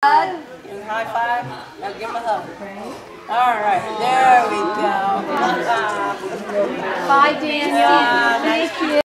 And high five. Now give him a hug. All right, there we go. Bye, Daniel. Thank you.